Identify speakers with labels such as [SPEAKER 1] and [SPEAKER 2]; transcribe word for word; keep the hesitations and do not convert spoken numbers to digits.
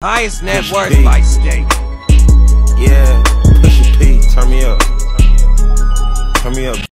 [SPEAKER 1] Highest net worth by state.
[SPEAKER 2] Yeah, push your P, turn me up. Turn me up.